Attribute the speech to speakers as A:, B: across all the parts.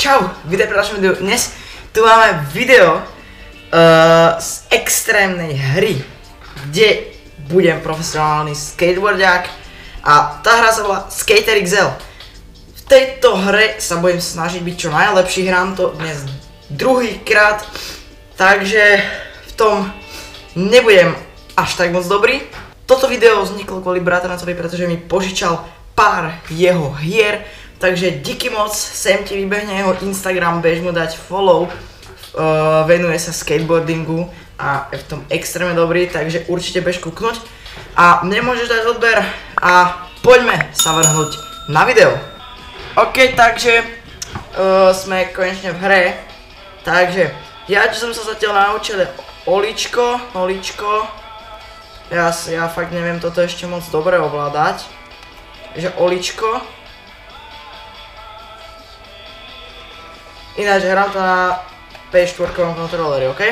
A: Čau, vítaj pri ďalšom videu. Dnes tu máme video z extrémnej hry, kde budem profesionálny skateboardiak a tá hra sa volá Skater XL. V tejto hre sa budem snažiť byť čo najlepší, hrám to dnes druhýkrát, takže v tom nebudem až tak moc dobrý. Toto video vzniklo kvôli bratranovi, pretože mi požičal pár jeho hier. Takže díky moc, sem ti vybehne jeho Instagram, bež mu dať follow, venuje sa skateboardingu a je v tom extrémne dobrý, takže určite bež kúknuť a nemôžeš dať odber a poďme sa vrhnúť na video. OK, takže sme konečne v hre, takže ja čo som sa zatiaľ naučil je oličko, ja fakt neviem toto ešte moc dobre ovládať, takže oličko. Ináč hrám to na P4 kontroleri, ok?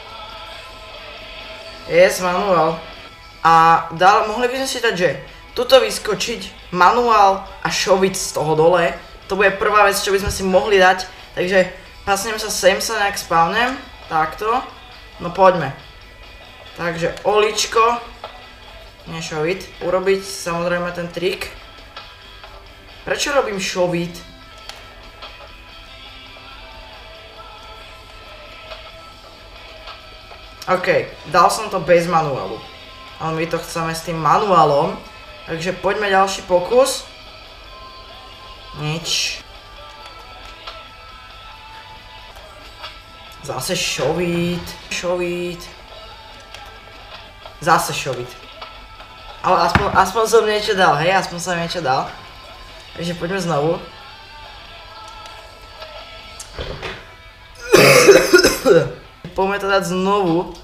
A: Yes, manuál. A mohli by sme si dať, že tuto vyskočiť, manuál a šoviť z toho dole. To bude prvá vec, čo by sme si mohli dať. Takže pasnem sa sem, sa nejak spavnem. Takto. No poďme. Takže oličko. Nešoviť. Urobiť samozrejme ten trik. Prečo robím šoviť? OK, dal som to bez manuálu, ale my to chceme s tým manuálom, takže poďme ďalší pokus. Nič. Zase šoviť. Zase šoviť. Ale aspoň som niečo dal, hej, aspoň som niečo dal. Takže poďme znovu. Poďme to dať znovu.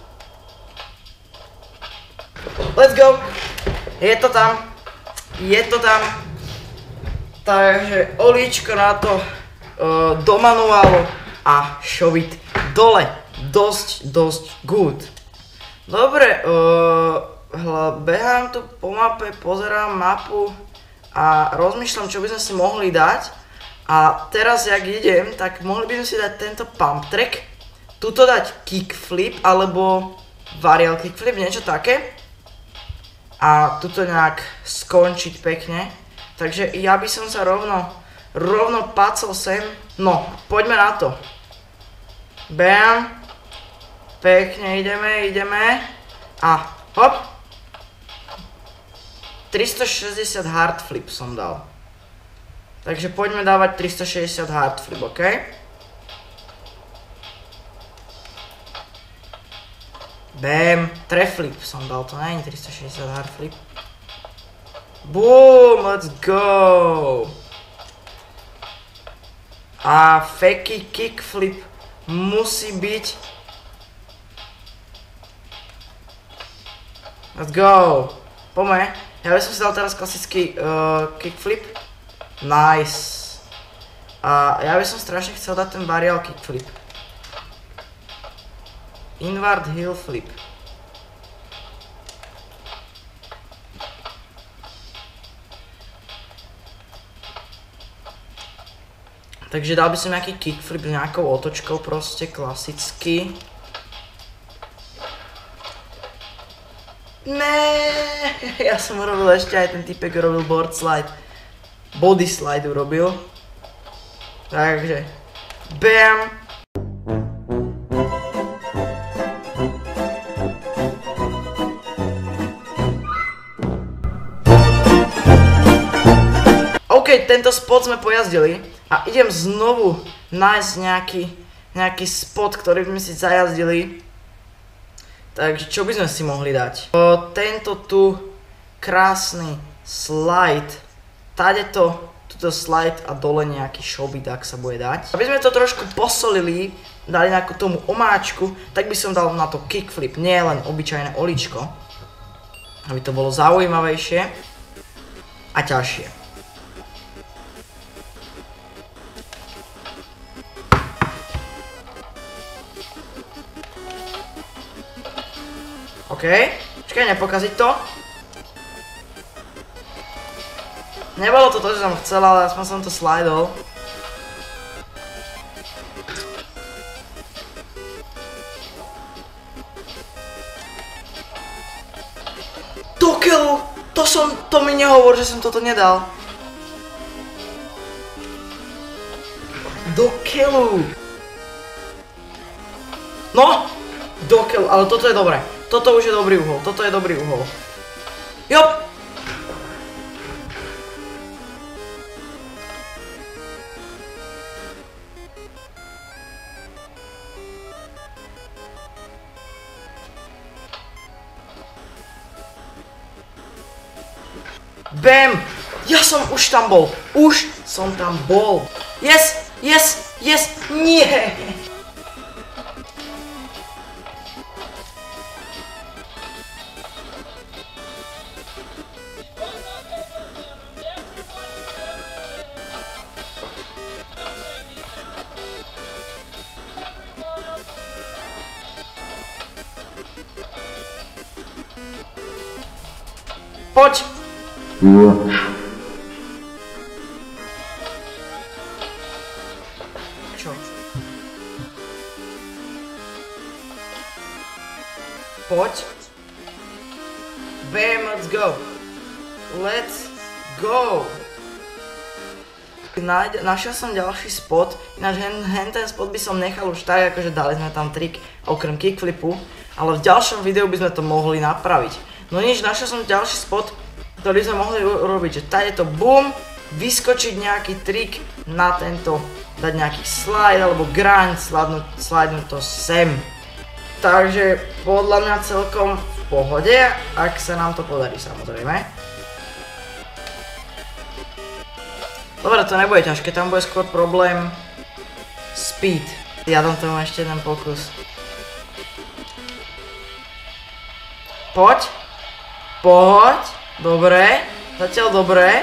A: Let's go! Je to tam. Takže olíčko na to do manuálu a šovit dole. Dosť good. Dobre, behám tu po mape, pozerám mapu a rozmýšľam, čo by sme si mohli dať. A teraz, jak idem, tak mohli by sme si dať tento pump track. Tuto dať kickflip, alebo varial kickflip, niečo také. A tuto nejak skončiť pekne. Takže ja by som sa rovno pacol sem. No, poďme na to. Bam. Pekne ideme. A hop. 360 hard flip som dal. Takže poďme dávať 360 hard flip, ok? Bam, treflip som dal, to nie je 360 hard flip. Boom, let's go. A fakey kickflip musí byť. Let's go. Poďme, ja by som si dal teraz klasický kickflip. Nice. A ja by som strašne chcel dať ten varial kickflip. Inward heel flip. Takže dal by som nejaký kickflip s nejakou otočkou, proste klasicky. Nee, ja som urobil ešte aj ten typek urobil board slide. Body slide urobil. Takže bam. OK, tento spot sme pojazdili a idem znovu nájsť nejaký spot, ktorý by sme si zajazdili. Takže čo by sme si mohli dať? Tento tu krásny slide. Tuto slide a dole nejaký showbeat, ak sa bude dať. Aby sme to trošku posolili, dali nejakú tomu omáčku, tak by som dal na to kickflip, nie len obyčajné oličko. Aby to bolo zaujímavejšie a ťažšie. OK, počkaj, nepokaziť to. Nebolo to, čo som chcel, ale aspoň som to slidol. To mi nehovor, že som toto nedal. Do keľu. No, do keľu, ale toto je dobré. Toto už je dobrý uhol, toto je dobrý uhol. Jop. Bam! Ja som už tam bol. Už som tam bol. Yes! Yes! Yes! Nie! Poď! Čo? Poď. Bam, let's go. Let's go. Našiel som ďalší spot, ináč ten spot by som nechal už tak, akože dali sme tam trik okrem kickflipu, ale v ďalšom videu by sme to mohli napraviť. No nič, našiel som ďalší spot, ktorý sme mohli urobiť, že tady to boom, vyskočiť nejaký trik na tento, dať nejaký slide alebo grind, slidnúť to sem. Takže podľa mňa celkom v pohode, ak sa nám to podarí samozrejme. Dobre, to nebude ťažké, tam bude skôr problém speed. Ja dám tomu ešte jeden pokus. Poď. Poď. Dobre, zatiaľ dobre.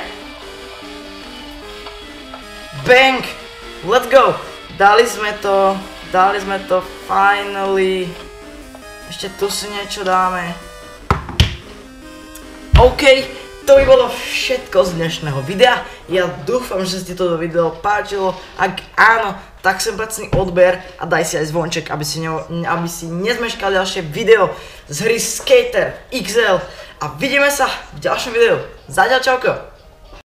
A: Bang! Let's go! Dali sme to finally. Ešte tu si niečo dáme. OK, to by bolo všetko z dnešného videa. Ja dúfam, že si toto video páčilo. Ak áno, tak sem pracný odber a daj si aj zvonček, aby si nezmeškal ďalšie video z hry Skater XL. A vidíme sa v ďalšom videu. Zatiaľ čauko.